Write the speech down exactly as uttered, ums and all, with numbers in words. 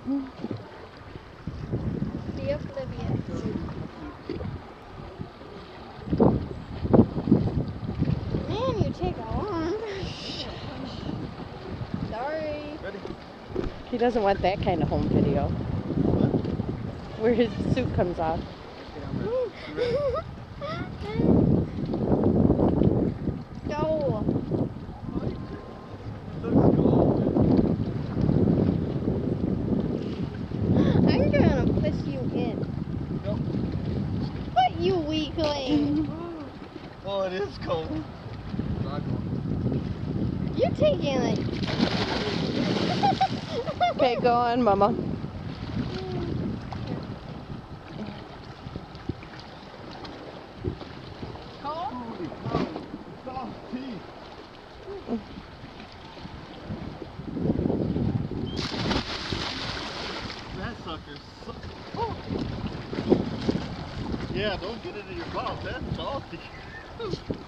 Be oblivious. Man, you take a long. Sorry. Ready? He doesn't want that kind of home video. Where his suit comes off. You ready? Go. Let's go. I'm gonna push you in. Go. What, you weakling? Oh, it is cold. Not cold. You're taking like. Okay, go on, Mama. Holy cow. Soft teeth. That sucker's so... Oh. Yeah, don't get it in your mouth. That's salty.